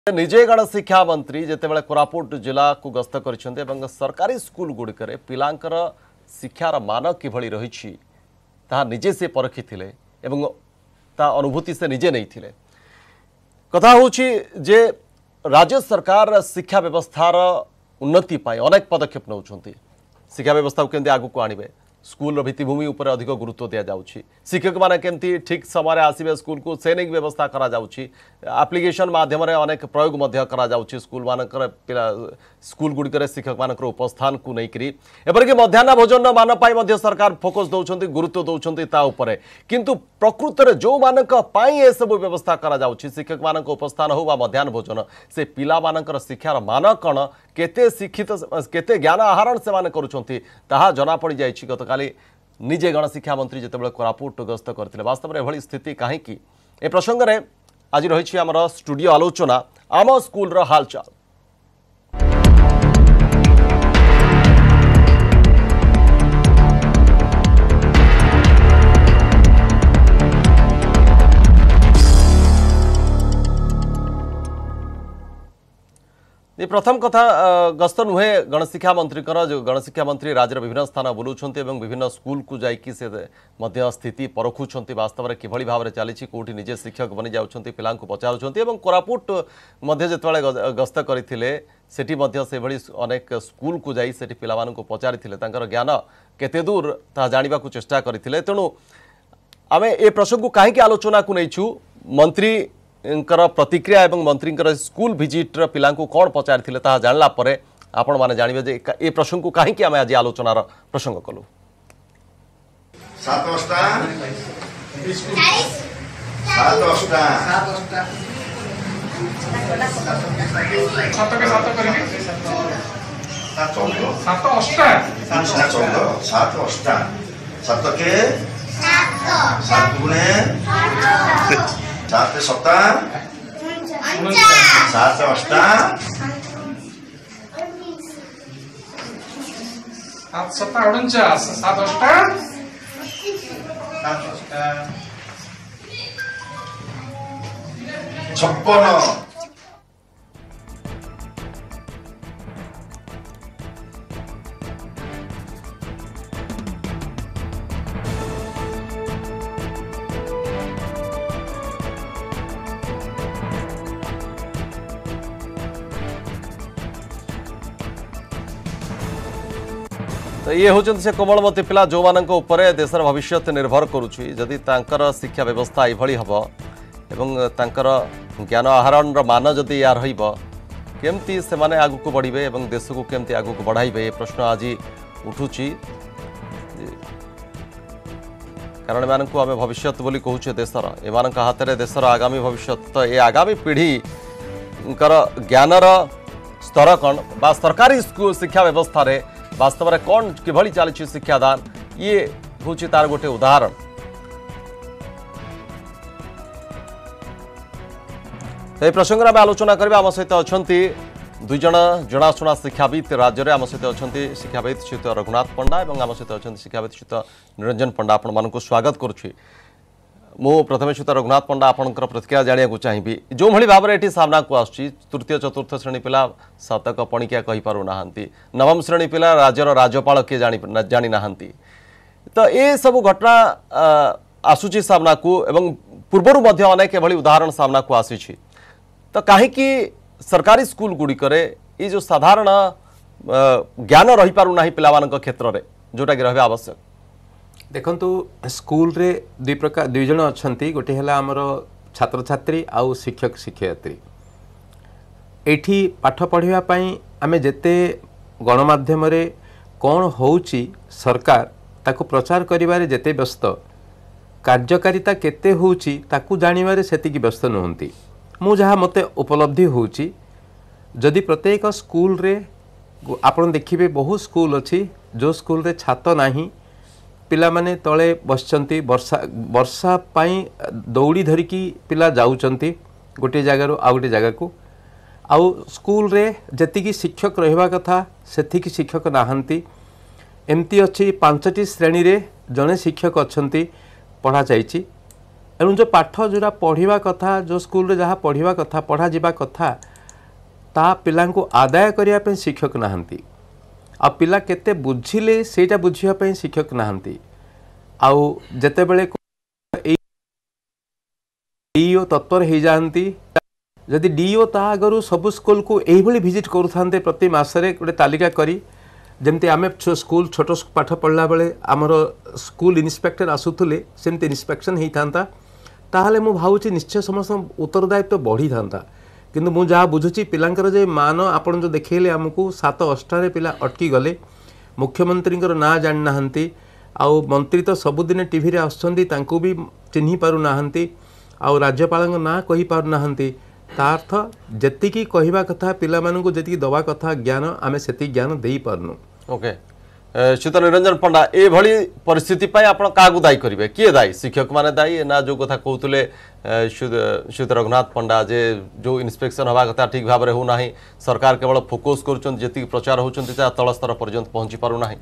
निजे गण शिक्षा मंत्री जितेबाला कोरापुट जिला को गस्त कर सरकारी स्कूल गुड़िक पिलांकर शिक्षार मान किभली रही निजे से परखी अनुभूति से निजे नहीं कथा हूँ जे राज्य सरकार शिक्षा व्यवस्थार उन्नति अनेक पदक्षेप नौ शिक्षा व्यवस्था को केमती आगू आणवे स्कूल भित्तिभूमि उपर अधिक गुरुत्व दि जाऊँगी शिक्षक मैंने केमती ठीक समय आसवे स्कूल को से नहीं व्यवस्था करा जाउछि एप्लिकेशन माध्यम अनेक प्रयोग करा जाउछि स्कूल मानकर पिला स्कूल गुड़िक शिक्षक मानकर उपस्थान को लेकर एपरिक मध्याह्न भोजन मान पाई सरकार फोकस दौरान गुरुत्व दौरान ताऊपर किंतु प्रकृत में जो मानक ये सब व्यवस्था करा जाउछि शिक्षक मानक उपस्थान हो मध्याह्न भोजन से पिला मानकर शिक्षार मान कौन केते शिक्षित केते ज्ञान आहरण से माने करुछंती ताहा जना पड़ जाय गतकाली निजे गणशिक्षा मंत्री जितेबाला कोरापुट गस्त करथिले वास्तव में एभली स्थिति काहेकि ए प्रसंग में आज रही आमर स्टूडियो आलोचना आम स्कूल रो हालचाल। ये प्रथम कथा गस्त नुहे गणशिक्षा मंत्री जो गणशिक्षा मंत्री राज्य विभिन्न स्थान बुलाऊँ विभिन्न स्कूल को जाकि स्थिति परखुंट वास्तव में किभली भाव में चली कौटी निजे शिक्षक बनी जाऊँच पिला पचारुंट कोरापुट जिते गस्त करते से अनेक स्कूल को जाई सेठी पिला पचारि ज्ञान केते दूर ता जानिबा को चेष्टा करते तेणु आम ए प्रसंग को कहीं आलोचना को नहीं मंत्री प्रतिक्रिया एवं मंत्री स्कूल विजिट पिला कौन पचारि जानला आपण माने जानवे जे ए प्रसंग को कहीं आम आज आलोचनार प्रसंग कलु। सात सप्ता सात अष्टा सात सप्ता 49 सात अष्टा 56 तो ये हूँ से कोमलमती पिला जो मान देशर भविष्य निर्भर करुच्ची जदि तांकर शिक्षा व्यवस्था यह हम एवं ज्ञान आहरण मान जदि या रमती से आगू बढ़े और देश को केमती आगू बढ़ाइबे ये प्रश्न आज उठुची कारण मान को आम भविष्य बोली कहूचे देशर एम हाथ में देशर आगामी भविष्य तो ये आगामी पीढ़ी ज्ञानर स्तर कौन बा सरकारी शिक्षा व्यवस्था रे वास्तव में कौन किभली चली शिक्षादान ये हूँ तार गोटे उदाहरण। तो प्रसंग में आलोचना करबा आम सहित अच्छा दुई जन जनाशुना शिक्षाविद राज्य में आम सहित अच्छा शिक्षाविद श्रीयुत रघुनाथ पंडा और आम सहित अच्छा शिक्षाविद श्रीयुत निरंजन पंडा आपण मानक स्वागत करुच्ची। मु प्रथम श्रीयुत रघुनाथ पंडा आपंकर प्रतिक्रिया जाना चाहिए जो भली भाव में ये सामना को आसुची तृतीय चतुर्थ श्रेणी पिला शतक पणिकिया कही पारु नाहांती नवम श्रेणी पिला राज्यर राज्यपाल किए जानी नाहांती तो ये सब घटना आसुची सामना को एवं पूर्वर मध्य अनेक एभली उदाहरण सामना को आसी तो कहीं सरकारी स्कूल गुड़िक ये जो साधारण ज्ञान रही पारु नाही पिला मानक क्षेत्र में जोटा कि रहा आवश्यक देखंतु स्कूल रे दुई जन अच्छा गोटे है आमर छात्र छात्री आउ शिक्षक शिक्षयित्री एठी पाठ पढ़ाई आमे जेते गणमाध्यम रे कौन होउची सरकार ताकू प्रचार करिबारे जेते व्यस्त कार्यकारिता केते होउची ताकू जानिबारे सेतिकी व्यस्त नहुंती मु जहा मते उपलब्धि होउची जदि प्रत्येक स्कूल रे आपण देखिबे बहु स्कूल अछि जो स्कूल रे छात्र नाही पिला माने तले बसचंती वर्षा पाई दौड़ी धरिकी पिला जाउचंती गोटे जगार आ गोटे जगह को आउ स्कूल रे जतिकी शिक्षक रहिबा कथा सेतिकी शिक्षक नाहंती एमती अच्छी 5टी श्रेणी रे जने शिक्षक अच्छंती पढ़ा जाइए एवं जो पाठ जोरा पढ़ा कथा जो स्कूल रे जहाँ पढ़ा कथा पढ़ा जावा कथा ता पिलांको आदाय करिया पे शिक्षक नाहंती आ पिला केते बुझिले सेटा बुझिया पे शिक्षक नाहंती आउ जते बेले डीओ तत्पर हो जाती जदि डीओ ता आगु सब स्कूल को यही भिजिट करूँ प्रति मसरे गोटे तालिका करी जमती आम स्कूल छोट पाठ पढ़ला बेले आमर स्कूल इन्स्पेक्टर आसुले सेमती इन्स्पेक्शन होता ताहले मु भावुची निश्चय समस्त उत्तरदायित्व बढ़ी था किंतु मु जहाँ बुझुची पिलांकर जे मान आपन जो देखैले आमको 7-8 पिला अटकी गले मुख्यमंत्री ना जानी नाहंती आउ मंत्री तो सबुदिन टीवी रे आसुछंती तांको भी चिन्ही पारु नाहंती आउ राज्यपाल ना कही पारु नाहंती तार्थ जेतिकी कहवा कथा पिला मानकु जेतिकी दवा कथा ज्ञान आमे सेति ज्ञान देई पारनु। ओके शीत निरंजन पंडा ए भली परिस्थिति पाई आपण कागु दायी करिवे किए दायी शिक्षक माने दायी ना जो कथा कहउतले शीत रघुनाथ पंडा जे जो इंस्पेक्शन हवा कथा ठीक भाव रे हो नाही सरकार केवल फोकस करूछन जेतिकी प्रचार होचन तल स्तर पर्यंत पहुंची पारु नाही।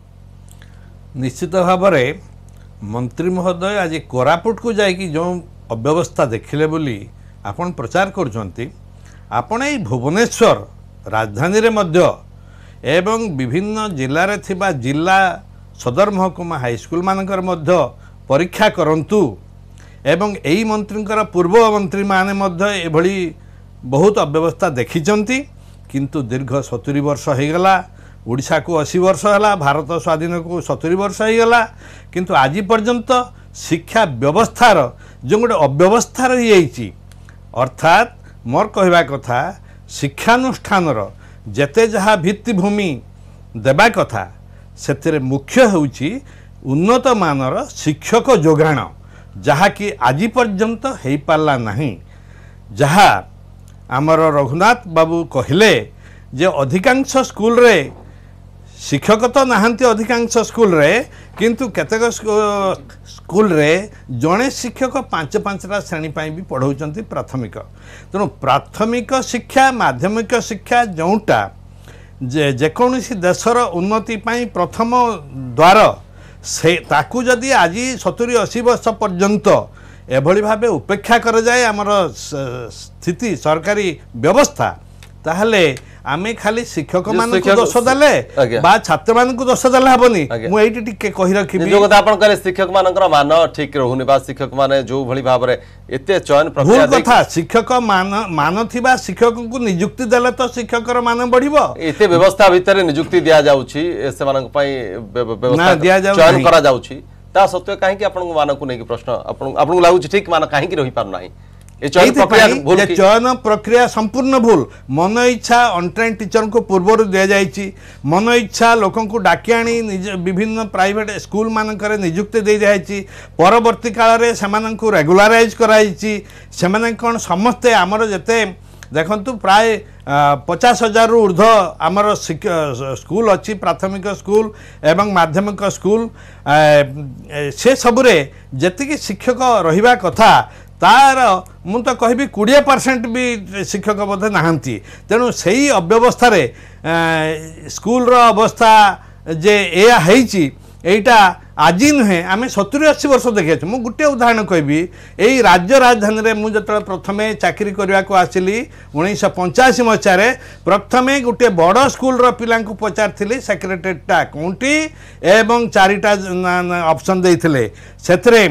निश्चित भाव में मंत्री महोदय आज कोरापुट को जाकि जो अव्यवस्था देखिले बोली आपण प्रचार करुचंती आपण एई भुवनेश्वर राजधानी रे मध्य एवं विभिन्न जिले थिबा जिला सदर महकुमा हाईस्कूल मानकर मध्य परीक्षा करंतु एवं एई मंत्रींकर पूर्व मंत्री माने मध्य एभली बहुत अव्यवस्था देखिचंती किंतु दीर्घ 70 वर्ष हो गला ओडिशा को 80 वर्ष है भारत स्वाधीन को 70 वर्ष हो गला किंतु आज पर्यंत शिक्षा व्यवस्थार जो गोटे अव्यवस्था रही अर्थात मोर कहवा कथा शिक्षानुष्ठानर जेते जहाँ भित्तिभूमि देवा कथा से मुख्य होउची उन्नत मानर शिक्षक जोगाण जहाँ कि आज पर्यंत हो पारला नहीं जहाँ आमर रघुनाथ बाबू कहले जे अधिकांश स्कूल रे शिक्षक तो नहांती अधिकांश स्कूल रे किंतु केतेक स्कूल रे जड़े शिक्षक 5-5टा श्रेणी पाई भी पढ़ाउछंती प्राथमिक तेणु प्राथमिक शिक्षा माध्यमिक शिक्षा जोटा जेकोसी देशर उन्नति पाई प्रथम द्वार से ताकू जदि आज 70-80 वर्ष पर्यंत एभली भावे उपेक्षा कर जाए आमर स्थिति सरकारी व्यवस्था ताहले आमे खाली शिक्षक मान को दोष देले बा छात्र मान को दोष देले हबनी मु एटी टिके कहि रखिबी जो कथा आपण कहले शिक्षक मानकर मान ठीक रहउनी बा शिक्षक माने जो भली भाव रे एते चयन प्रक्रिया भूल कथा शिक्षक मान थिबा शिक्षक को नियुक्ति देले तो शिक्षक र मान बढ़िबो एते व्यवस्था भीतर नियुक्ति दिया जाउची से मानक पई व्यवस्था चयन करा जाउची ता सत्य काहे कि आपण मान को नै कि प्रश्न आपण लागुची ठीक मान काहे कि रहि पार नाही चयन प्रक्रिया संपूर्ण भूल मन इच्छा अनट्रेन टीचर को पूर्व दि जाइए मन इच्छा लोक डाकी आनी विभिन्न प्राइवेट स्कूल मानक नियुक्ति दे जाइए परवर्ती काल में से रेगुलाराइज कराई कौन समस्ते आमर जिते देखु प्राय 50,000 ऊर्ध्व आमर स्कूल अच्छी प्राथमिक स्कूल एवं माध्यमिक स्कूल से सबुरे जेतिकी शिक्षक रहिबा कथा तार मु तो कहबी 20% भी शिक्षक बोध नहांती तेणु से ही अव्यवस्था स्कूल अवस्था जे एटा आज नुहे आम 70-80 वर्ष देखी मु गोटे उदाहरण कहबी यही राज्य राजधानी में मुझे प्रथम चाकरी करने को आसिली 1985 मसीह प्रथमे गोटे बड़ स्कूल पिला पचारि सेक्रेटेरिएटा कौंटी एवं 4टा ऑप्शन देते से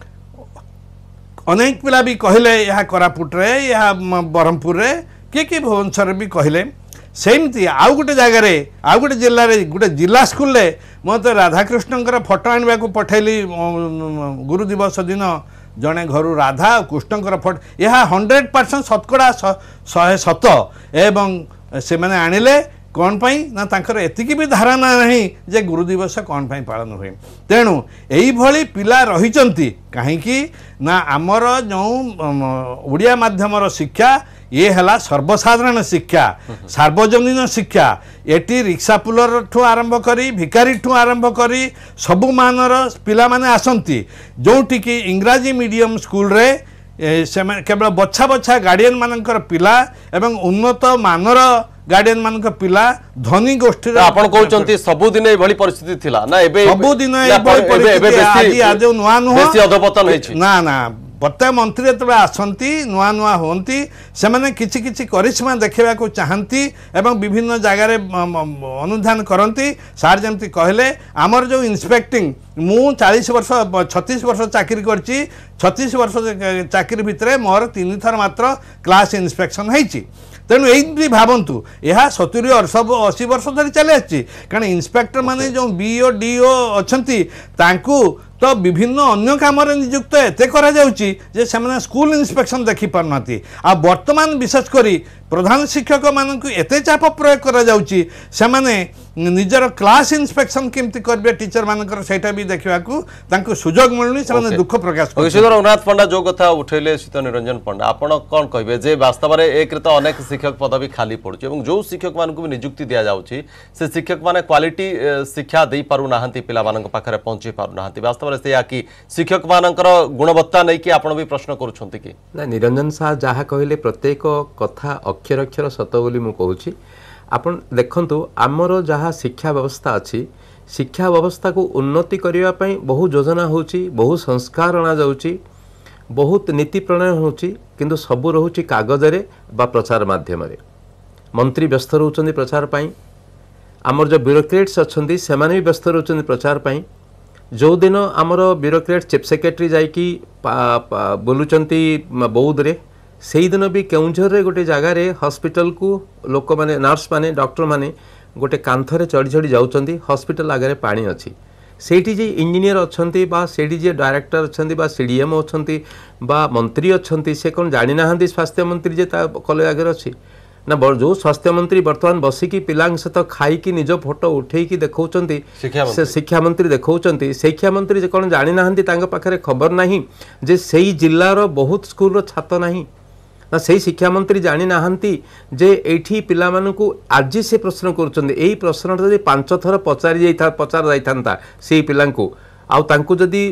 अनेक पिला भी कहले यह कोरापुट रे यह ब्रह्मपुर रे किए भुवनेश्वर भी कहले सेमती आउ गोटे जगार आउ गोटे जिले में गोटे जिला स्कूल रे मत राधाकृष्ण फोटो आने को पठेली गुरु दिवस दिन जड़े घर राधा और कृष्ण फोटो यह 100% शतकड़ा 107 एवं से मैंने आणिले कौन पाई ना तांकर एतिकी भी धारणा नहीं जे गुरु दिवस कौन पाई पालन हुए तेणु यही भली पिला रहिचंती कहीं ना आमर जो ओडिया माध्यमर शिक्षा ये हला सर्वसाधारण शिक्षा सार्वजनीन शिक्षा एटी रिक्शा पुलर ठू आरंभ करी भिकारी ठू आरंभ करी सबु मानर पिला माने आसंती जोटी की इंग्राजी मीडियम स्कूल रे केवल बछा बछा गार्डियन मानकर पिला एवं उन्नत मानर गार्डियन मानक पिला धनी गोष्ठी आपण कहउचंती सबुदिन ए भली परिस्थिति थिला ना एबे सबुदिन ए भली परिस्थिति आज नुआ नुआ बेसी अधपतन हेछि ना ना प्रत्येक मंत्री जो आसती नुआ नुआ होती से किसी करिश्मा देखा चाहती एवं विभिन्न जगार अनुधान करती सार जमी कहले आमर जो इन्स्पेक्टिंग मु 40 वर्ष 36 वर्ष चाकरी करची 36 वर्ष चाकरी भितर मोर 3 थर मात्र क्लास इन्स्पेक्शन होती तेणु ये भावतु यह 70-80 वर्ष धरी चली आसी कारण इन्स्पेक्टर माने जो बीओ डीओ अच्छा तो विभिन्न अन्य काम नियुक्त एत कर स्कूल इन्स्पेक्शन देखी पारना आ वर्तमान विशेषकर प्रधान शिक्षक मानक एत चाप प्रयोग कर निजर क्लास इन्स्पेक्शन केमती करेंगे टीचर मानकर सेटा भी देखा सुजोग मिलूनी से दुख प्रकाश श्रीधर रघुनाथ पंडा जो कथा उठेले शीत निरंजन पंडा आपण कौन कहे जे वास्तव में एक तो अनेक शिक्षक पद भी खाली पड़ुचे और जो शिक्षक मान भी नियुक्ति दि जाऊँगी से शिक्षक मैंने क्वालिटी शिक्षा दे पारना पिला पाखे पहुंची पारना वास्तव में से कि शिक्षक मानकर गुणवत्ता नहीं कि आपण भी प्रश्न करुछंती कि ना निरंजन साह जहाँ कहले प्रत्येक कथा अक्षर अक्षर सत बोली मु कहूँ आपण देखंतु आमर जहाँ शिक्षा व्यवस्था अच्छी शिक्षा व्यवस्था को उन्नति करने पई बहु योजना होची बहु संस्कार अना जाउची बहुत नीति प्रणयन होची किंतु सबु रहुची कागजरे बा प्रचार माध्यम रे मंत्री व्यस्त रहउचंदी प्रचार पई आमर जो ब्यूरोक्रेट्स अछंदी सेमाने भी व्यस्त रहउचंदी प्रचार पई जो दिन आमर ब्यूरोक्रेट चीफ सेक्रेटरी जाइकी बोलुचंती बौद्ध रे से दिन भी केउंझर रे गोटे जगार हॉस्पिटल को लोक माने नर्स माने डॉक्टर माने गोटे कांथरे चढ़ी चढ़ी जाउचंदी हॉस्पिटल आगे पानी अच्छी सेठी जे इंजीनियर अच्छंती बा सेठी जे डायरेक्टर अच्छंती बा सीडीएम अच्छंती बा मंत्री अच्छंती से कौन जानी नाहांती स्वास्थ्य मंत्री जे ता कॉलेज आगे अच्छी ना जो स्वास्थ्य मंत्री बर्तमान बसिकी पिलांग सहित खाई निज फोटो उठेकी देखौचंती से शिक्षा मंत्री देखौचंती शिक्षा मंत्री जे कौन जानी नाहांती तांग पाखरे खबर नाही जे सेही जिल्लार बहुत स्कूल रो छात्र नाही ना से शिक्षा मंत्री जानी नाहांती जे एठी पिला मानकु आज से प्रश्न करुचंदी एई प्रश्न जदि 5 थर पचार जाइथांता से पिलांकु आउ तांकु जदि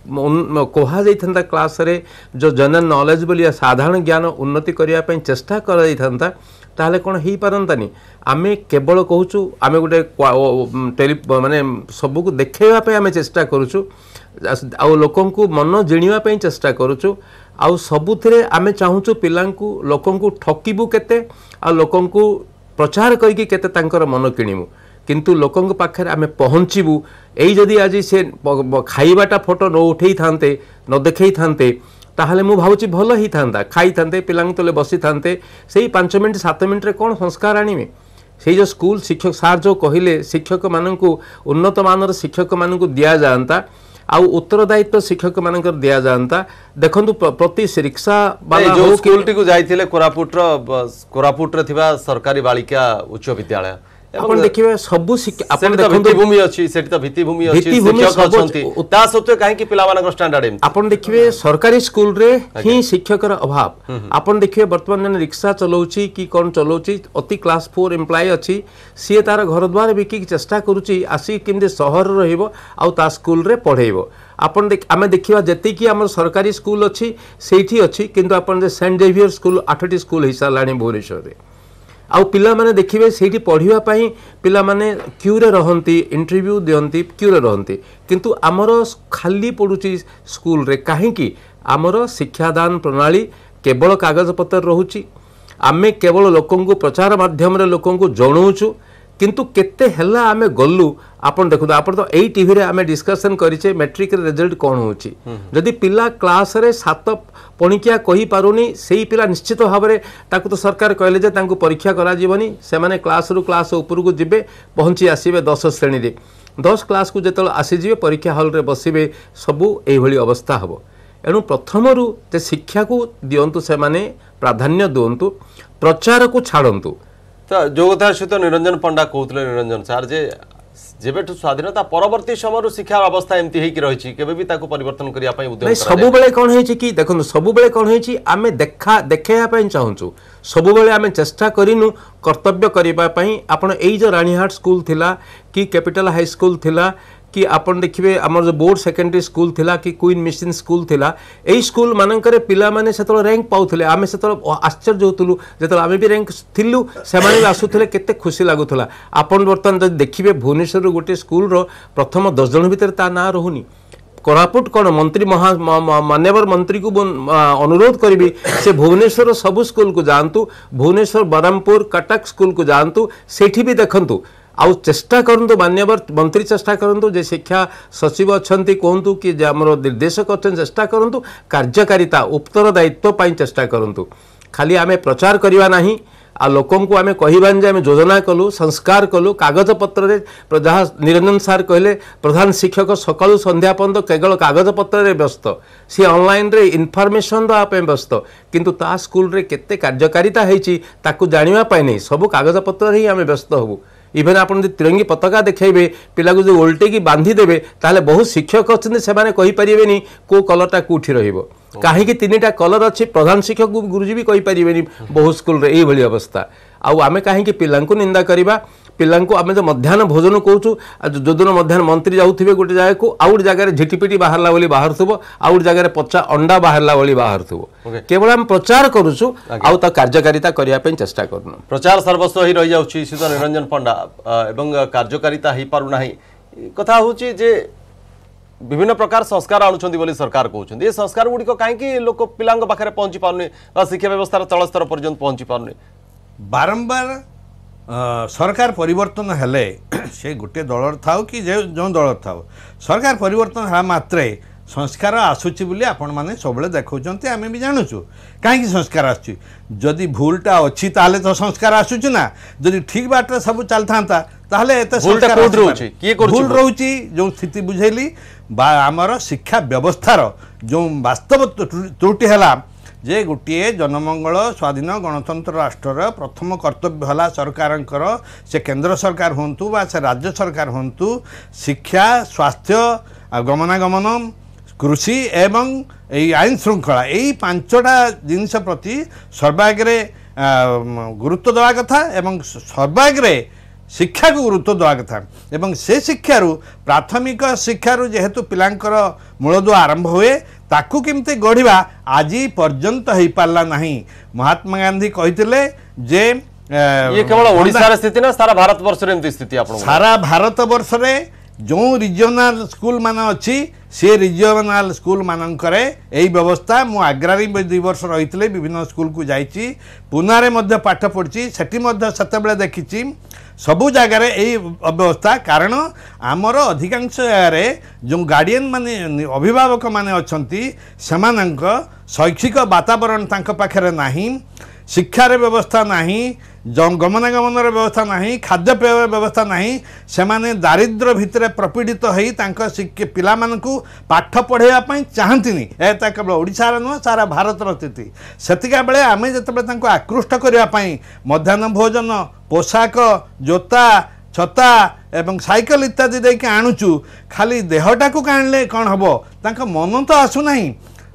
कहा जाइथांता क्लास रे जो जनरल नॉलेज बोलिया साधारण ज्ञान उन्नति करिया पई चेष्टा करा जाइथांता ताहले कोन हेई पारंतानी आमे केवल कहूचु आमे गोटे टेली माने सबु को देखैबा पई आमे चेष्टा करूचु आउ लोकन को मन जिणिबा पई चेष्टा करूचु आउ सबुथिरे आमे चाहूचु पिलांकु लोकन को ठकीबु केते आ लोकन को प्रचार करके केते तांकर मन किणिमु किंतु लोकन पाखे आमे पहुँचबू यही जदि आज से खाइबाटा फोटो न उठे थांते न देखई थांते ताहले मु भावुची भल ही थांता खाई थांते पिलांग तले बसी थांते सेही 5 मिनिट 7 मिनिट रे कोन संस्कार आनिबे से जो स्कूल शिक्षक सार जो कहले शिक्षक माननकु उन्नत मानर शिक्षक माननकु दिया जानता आउ उत्तरदायित्व शिक्षक मानकर दिया जानता देखंतु प्रति रिक्शा वाला जो स्कूल टी को जाइथिले कोरापुट रे थिबा सरकारी बालिका उच्च विद्यालय आपण देखिबे सबु आपण देखंतु भूमि अछि सेठी त भित्ति भूमि अछि शिक्षक अछंती ता सत्वे काहे कि पिला मानकर स्टैंडर्ड एम आपण देखिबे सरकारी स्कूल रे ही शिक्षकर अभाव आपण देखिबे वर्तमान जन रिक्शा चलाउची कि कोन चलाउची अति क्लास 4 एम्प्लॉय अछि सी तार घर द्वार बिकी चेष्टा करूची आसी किंदे शहर रहिबो आ ता स्कूल रे पढेइबो आपण आमे देखिबा जति कि हमर सरकारी स्कूल अछि सेठी अछि किंतु आपण जे सेंट जेवियर स्कूल 8टी स्कूल हिस्सा लाणी भुवनेश्वर रे आउ पिला माने देखिबे सेठी पढ़िबा पई पिला माने क्यू रे रहंती इंटरव्यू दियंती क्यू रे रहंती किंतु आमर खाली पडुची स्कूल रे काहे कि आमर शिक्षादान प्रणाली केवल कागज पत्र रहुची आमे केवल लोकन को प्रचार माध्यम रे लोकन को जणाउछु किंतु केते हला आमे गल्लु आपण देखु आपण तो एई टीवी रे आमे डिस्कशन करिचे मैट्रिक रे रिजल्ट कोन होची जदि पिला क्लास रे 7 पणिकिया कहि पारुनी सेही पिला निश्चित भाबरे ताकु तो सरकार कहले जे तांकु परीक्षा करा जीवनी से माने क्लास रु क्लास ऊपर को जिबे पहुंची आसीबे 10 श्रेणी रे 10 क्लास को जेतल आसी जिबे परीक्षा हॉल रे बसिबे सबु एई भली अवस्था हबो एनु प्रथम रु जे शिक्षा को दियंतु से माने प्राधान्य दियंतु प्रचार को छाडंतु तो जो कथा सहित निरंजन पंडा कहते निरंजन सार जे जेबेठु स्वाधीनता परवर्ती समय शिक्षा अवस्था एमती हेकी रहिछि केबे भी ताको परिवर्तन करिया पई उद्यम सब बेले कोन हेछि कि देखो सब बेले कोन हेछि आमे देखैया पई चाहूछु सब बेले आमे चेष्टा करिनु कर्तव्य करिबा पई आपण एई जो रानीहाट स्कूल थिला कि कैपिटल हाई स्कूल थिला कि आपण देखिबे हमर जो बोर्ड सेकेंडरी स्कूल थिला कि क्वीन मिशन स्कूल थिला एई स्कूल मानकरे पिला माने सेतल रैंक पाउथले आमे सेतल आश्चर्य होतलु जेतल आमे भी रैंक थिलु से माने आसुथले केते खुशी लागुथला आपण वर्तन जदि देखिबे भुवनेश्वर गोटे स्कूल रो प्रथम 10 जन भितर ता ना रहउनी कोरापुट कौन मंत्री मान्यवर मंत्री को अनुरोध करी से भुवनेश्वर सबू स्कूल को जातु भुवनेश्वर बरहमपुर कटक स्कूल को जातु सेठी भी देखंतु आउ चेष्टा करंतु मान्यवर मंत्री चेष्टा करंतु जे शिक्षा सचिव अच्छंती कहतु कि आमर निर्देशक अच्छा चेष्टा करंतु कार्यकारिता उत्तरदायित्व पाई चेष्टा करंतु खाली आमे प्रचार करिवा नाही आ लोकन को आमे कहिबान जे आमे योजना कलु संस्कार कलु कागज पत्र रे जहाँ निरंजन सार कहले प्रधान शिक्षक सकाळु संध्या पर्यंत केवल कागज पत्र रे व्यस्त सी ऑनलाइन रे इनफॉरमेशन दवा पे व्यस्त किंतु ता स्कूल रे केते कार्यकारिता हेची ताकू जानिवा पाइ नै सब कागज पत्र रे ही आमे व्यस्त हबु इभेन आपन जे तिरंगी पताका देखेबे पिला को जो उल्टे की बांधी देबे ताले बहुत शिक्षक अच्छे से माने कहि परिबेनी को कलरटा कोठी रहिबो काहे कि तीनटा कलर अछि प्रधान शिक्षक गुरुजी भी कहि परिबेनी बहुत स्कूल रे एई भली अवस्था आउ आमे काहे कि पिला को निंदा करिबा पिला को आमे जो मध्याह्न भोजन कहूँ जोदिन मध्याह्न मंत्री जाऊे गोटे जगह को आउ गोटे जगह झिटिपिटी बाहरला बोली बाहर थुबो आउ गोटे जगह पचा अंडा बाहरला बोली बाहर थुबो केवल हम प्रचार करूछु आउ ता कार्यकारिता करिया पे चेष्टा करनु प्रचार सर्वस्व ही रही जाउछि सीधा निरंजन पंडा एवं कार्यकारिता ही पारु नाही कथा होछि जे विभिन्न प्रकार संस्कार आणुछंती बोली सरकार कहउछंती ए संस्कार गुडी को काहे कि लोक पिलांग पाखरे पहुंची पारुनी बा शिक्षा व्यवस्था तळ स्तर पर्यंत पहुंची पारुनी बारंबार सरकार परिवर्तन हेले से गोटे दल थाउ कि जो दल थाउ सरकार परिवर्तन है मात्रे संस्कार आसूची बोली आपण माने सबले देखौचंती आमे भी जानूछु काहे कि संस्कार आसुची जदि भूलटा अछि ताले तो संस्कार आसुची ना जदि ठीक बाटरे सब चलथांता ताले एते संस्कार रहउची किए करूची भूल रहउची जो स्थिति बुझैली बा हमर शिक्षा व्यवस्थार जो वास्तव त्रुटि हला जे गोटे जनमंगल स्वाधीन गणतंत्र राष्ट्र प्रथम कर्तव्य हला सरकारंकर से केंद्र सरकार होंतु बा से राज्य सरकार होंतु शिक्षा स्वास्थ्य गमनागमन कृषि एवं आईन श्रृंखला यही पांचटा जिनिस प्रति सर्वाग्रे गुरुत्व देवा कथा एवं सर्वाग्रे शिक्षा को गुरुत्व देवा कथा एवं से शिक्षारू प्राथमिक शिक्षारू जेहेतु पिलांकर मूलदुआ आरंभ हुए ताकू केमते गढ़िबा आज पर्यंत हो पारला नहीं महात्मा गांधी कहते जे ये केवल ओडिसा रे स्थिति ना सारा भारत वर्ष रे एमती स्थिति आपण सारा भारत वर्ष रे जो रिजनल स्कूल मान अच्छी से रिजनल स्कूल मानकरे यही व्यवस्था मु आग्रारी 2 वर्ष रही विभिन्न स्कूल को जाइए पुनारे मध्य पाठ पढ़ी सेते देखी सबु जगार यही अव्यवस्था कारण आमर अधिकांश जगह जो गार्डियन माने अभिभावक माने अछंती सेमानंक शैक्षिक वातावरण तांक पाखरे नाही शिक्षार व्यवस्था नाही गमनागमन व्यवस्था नहीं खाद्यपेय व्यवस्था नहीं सेमाने दारिद्र्य भितर प्रपीड़ित होई तांका पिला मानकु पाठ पढ़ाइबा चाहंतिनी एता केवल ओडिसा नुह सारा भारत स्थिति सेतिका बेले आमे जतबे तांको आकृष्ट करिया पई मध्याह्न भोजन पोशाक जोता छता एवं साइकेल इत्यादि देके आणुचु खाली देहटा को काणले कौन हबो तांका मन तो आसु नहीं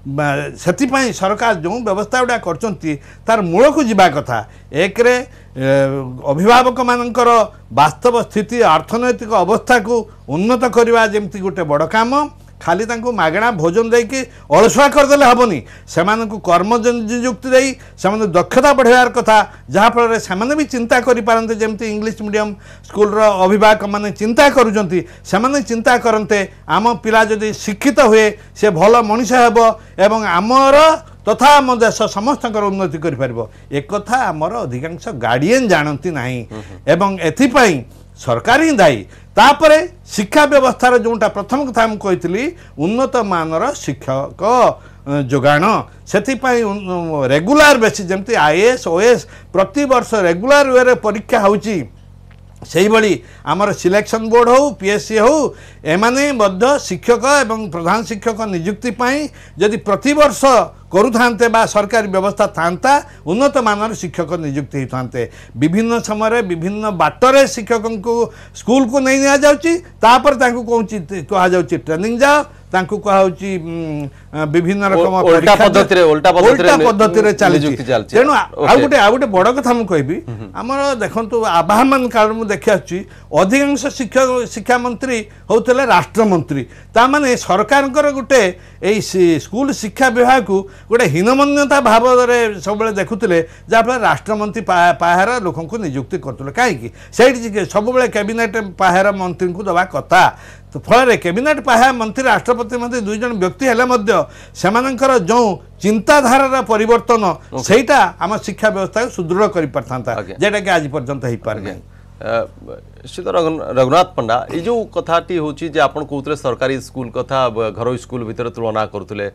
से सरकार जो व्यवस्था गुड़ा कर तार मूल को जीवा कथा एक रे अभिभावक मानकर वास्तव स्थिति अर्थनैतिक अवस्था को उन्नत करवा जमती गोटे बड़ काम खाली तांको मागणा भोजन देकी अलसुआ करदेले हेबनी सेमान को कर्म नियुक्ति दे सेमान दक्षता बढ़ार कथा जहाँफल से भी चिंता करें जमती इंग्लिश मीडियम स्कूल अभिभावक मैंने चिंता करुँच से चिंता करते आम पिला जदि शिक्षित हुए से भल मनीष हेब एवं आमर तथा आम देश समस्त उन्नति कर एक कथा आमर अधिकांश गार्डियन जानती नहीं एवं एथिपाई सरकार ही दायी तापरे शिक्षा व्यवस्थार जोटा प्रथम कथा हम कही उन्नत मानर शिक्षक जोगाण से रेगुलार बेसिस जमती आईएएस ओएएस प्रति वर्ष रेगुलार वे परीक्षा होची से भाई आमर सिलेक्शन बोर्ड हो पीएससी हो एमाने मध्य शिक्षक एवं प्रधान शिक्षक नियुक्ति पाई यदि प्रति वर्ष करुथान्ते बा सरकारी व्यवस्था था उन्नत मानर शिक्षक नियुक्ति होते विभिन्न समय विभिन्न बाटरे शिक्षक को स्कूल को नहीं निया जाउची तापर तांको कह जाउची ट्रेनिंग जाओ तांको कहाउची विभिन्न रकम उल्टा पद्धति रे चली तेणु आ गोटे बड़ कथा मु कहबी हमर देखंतु आवाहन काल मु देखि आछि अधिकांश शिक्षा मंत्री होतले राष्ट्र मंत्री ता माने सरकार गोटे ए स्कूल शिक्षा विभाग को गोटे हीनमन्यता भाव में सब देखुले जहाँफल राष्ट्रमंत्री पाहार लोक नियुक्ति करते कहीं सब कैबिनेट पाहार मंत्री को दवा कथा तो फल कैबिनेट पाया मंत्री राष्ट्रपति मंत्री दुई जन व्यक्ति हेले से जो चिंताधारा परिवर्तन सेटा आम शिक्षा व्यवस्था को सुदृढ़ कर पारता जेटा कि आज पर्यंत हो पार नहीं। निश्चित रघुनाथ पंडा ये जो कथाटी हूँ आप कहते सरकारी स्कूल कथा घर स्कूल भितर तुलना करुले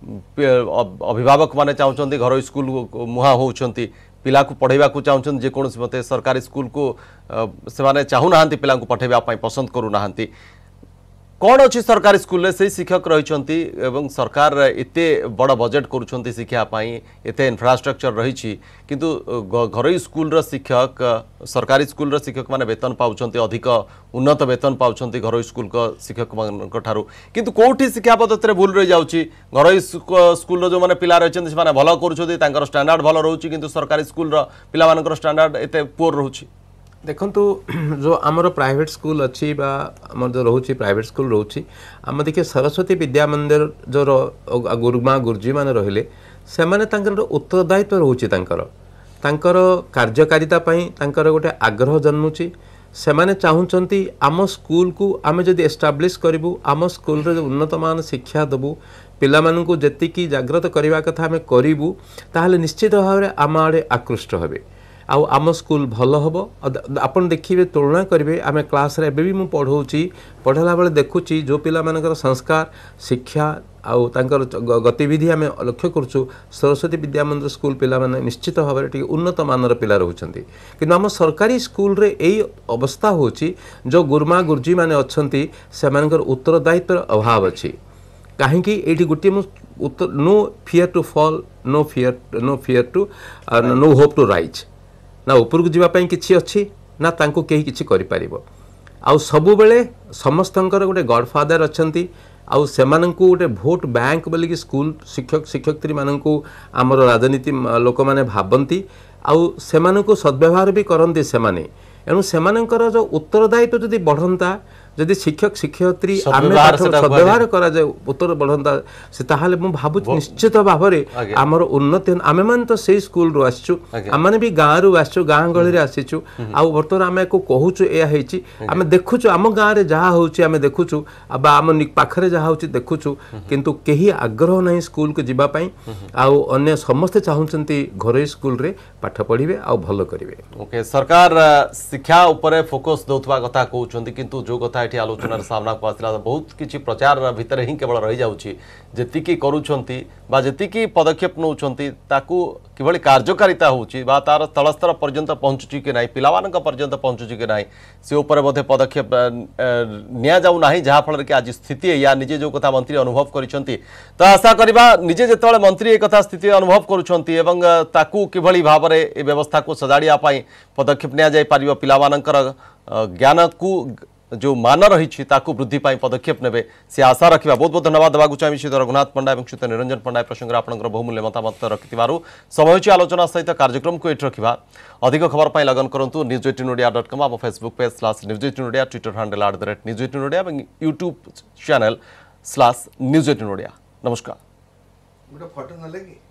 अभिभावक माने चाहते घर स्कूल मुहा होती पिला को पढ़ेबा को चाहते जेकोसी मत सरकारी स्कूल को से चाहूना पिला को पठेबा पसंद करूना कौन अच्छी सरकारी स्कूल से शिक्षक रही सरकार एते बड़ बजेट करुँच शिक्षापी एत इन्फ्रास्ट्रक्चर रही किंतु घर स्कूल शिक्षक सरकारी स्कूल शिक्षक माने वेतन पाँच अधिक उन्नत वेतन पाँच घर स्कूल शिक्षक मान किंतु कौटी शिक्षा पद्धति भूल रही जाऊँगी घर स्कूल जो मैंने पिला रही से भल कर स्टैंडर्ड भल रोचे किंतु सरकारी स्कूल पिला स्टैंडर्ड एत पुअर रोचे। देखंतु जो आमर प्राइवेट स्कूल अच्छी आम जो रोचे प्राइवेट स्कूल रोचे आम देखिए सरस्वती विद्या मंदिर जो गुरुमा गुरुजी मैंने रहिले से माने उत्तरदायित्व रोचे कार्यकारिता गोटे आग्रह जन्मुची से माने चाहूँगी आम स्कूल को आम जदि एस्टाब्लिश करूँ आम स्कूल रे उन्नतमान शिक्षा देबू पिला मानू जी जागृत करने कथा आम करूँ ताहले निश्चित भाव में आम आड़े आकृष्ट हेबे आउ आम स्कूल भल हम आपन देखिए तुलना करेंगे आम क्लास रे भी मुझे पढ़ाऊँगी पढ़ाला बेले देखुची जो पिला मानकर संस्कार शिक्षा आउ तांकर गतिविधि आम लक्ष्य करुँ सरस्वती विद्या मंदिर स्कूल पिला माने निश्चित भाव में उन्नत मानर पिला रोचंती किंतु आम सरकारी स्कूल रे यही अवस्था होची जो गुरुमा गुरुजी माने अच्छंती से मानकर उत्तरदायित्व अभाव अच्छी कहीं ये गोटे no fear to fall no fear to no hope to rise ना उपरକୁ ଯିବା ପାଇଁ କିଛି ଅଛି ना तांको केही କିଛି କରିପାରିବ आउ सबु बेले समस्तंकर गोटे गॉडफादर अछंती आउ सेमानंकु गोटे भोट बैंक बोली कि स्कूल शिक्षक शिक्षयित्री मानंकु आमर राजनीति लोक माने भाबंती आउ सेमानंकु सद्व्यवहार भी करंती सेमाने एणु सेमानंकर जो उत्तरदायित्व जदि बढ़ंता जदि शिक्षक शिक्षयित्री आम सद्व्यवहार करा जाए उत्तर बढ़ंता से ताहाले मु भाबु निश्चित भाव में आमर उन्नति आमे मान तो से स्कूल रो आछू आमे भी गाँ रु आछू गाँ गहली रे आसीचू आउ वर्तमान आमे को कहूचु एया हेची आमे देखुचु आम गाँ रे जहा होची आमे देखुचु अब आम पाखरे जहा होची देखुचु किंतु केही आग्रह नहीं स्कूल को जीवा पई आउ अन्य समस्त चाहउचंती घरे स्कूल रे पाठ पढ़िबे आउ भलो करिवे। ओके सरकार शिक्षा ऊपर फोकस दउथवा कथा कहउचंती किंतु जो कथा एठी आलोचनार सामना को आसला बहुत किछि प्रचार भितर ही केवल रही जाउची जेतिकी करूछंती बा जेतिकी पदक्षेप नउछंती ताकू किभली कार्यकारिता होउची बा तार तलस्तर पर्यंत पहुंचुची कि नाही पिलावानक पर्यंत पहुंचुची कि नाही से ऊपर मध्ये पदक्षेप निया जाउ नाही जहा फल कि आज स्थिति या निजे जो कथा मंत्री अनुभव करिसंती तो आशा करबा निजे जेतले मंत्री ए कथा स्थिति अनुभव करूछंती एवं ताकू किभली भाव रे ए व्यवस्था को सजाड़िया पाई पदक्षेप निया जाय पारिबो पिलावानकर ज्ञान को जो मान रही ताकू वृद्धि पाई पदक्षेप नेबे से आशा रखा। बहुत बहुत धन्यवाद देवाक चाहिए श्री रघुनाथ पंडा और श्री निरंजन पंडा प्रसंग में आपंकर बहुमूल्य मतामत रखिथिबारु समय आलोचना सहित कार्यक्रम को एठी रखिबा। अधिक खबर पाई लगन करंतु news18india.com आम Facebook page /news18india Twitter handle @news18india और यूट्यूब चैनल /news18india। नमस्कार। फोटो न लगी।